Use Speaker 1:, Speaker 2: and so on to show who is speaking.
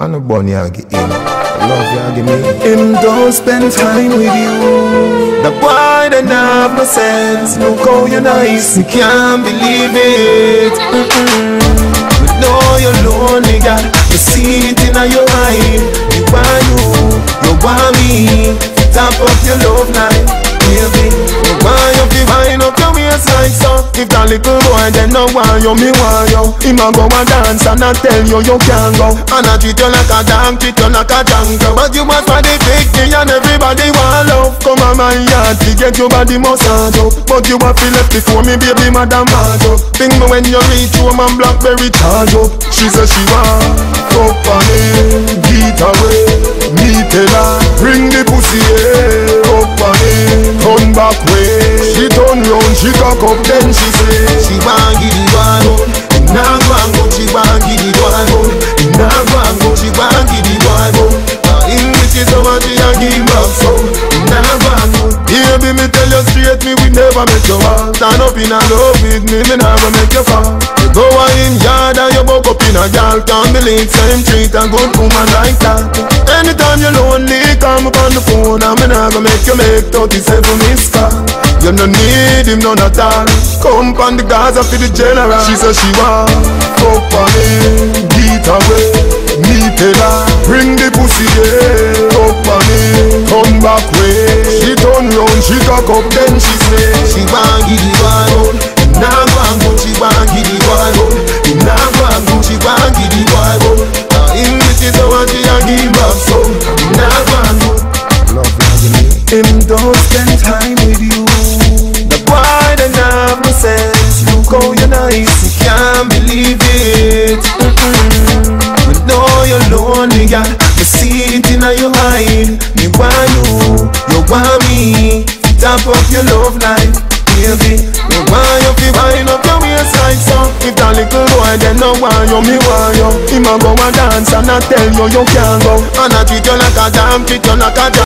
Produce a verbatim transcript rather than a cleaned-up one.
Speaker 1: And a bunny I give him. Love you give me.
Speaker 2: Him don't spend time with you.
Speaker 1: The boy don't have no sense. Look how you nice, you can't believe it. Mm-mm. You know you're lonely, girl. You see it in your eye. You want you, you want me. Top up your love life, baby. You want you, you wind up your waistline, so if that little boy then no want you, me want you. Him a go and dance and I tell you you can't go. And I treat you like a dog, treat you like a jungle. But you want for the big thing and everybody want love. Come on my yard, to get your body massage up. But you want to left before me, baby, madam march up. Think me when you reach home and Blackberry charge up. She says she want fuck on it, get away. Me tell her, bring the pussy here, up on it, turn back way. She turn round, she cock up, then she say she want give it one. Nah go and go, she want give it one. Nah go and go, she want give it one. English is so much she a give up so. Nah go and go. Baby, me tell you straight, me we never make you fall. Stand up in a love with me, me never make you fall. You go in yard and you buck up in a girl. Can't believe same treat a good woman like that. Anytime you're lonely, come up on the phone and me never make you make thirty-seven missed call. You no need him none at all. Come on the Gaza for the general. She says she want fuck on me, get away. Me tell her, bring the pussy here, up on me, come back way. She turn round, she cock up, then she say she want give it one. Nah go and go, she want give it one. Nah go and go, she want give it one. English is how she a give up so. Nah go and go. Love you me.
Speaker 2: Him don't spend time with you.
Speaker 1: The boy don't have no sense. Look how you nice, you can't believe it. Mm-mm. You know you're lonely, girl. You see it in your eye. Me want you, you want me. Top up your love life, baby. Me want you to wind up your waistline, so if that little boy then no want you, me want you. Him a go and dance and I tell you you can't go. And I treat you like a damn, treat you like a damn.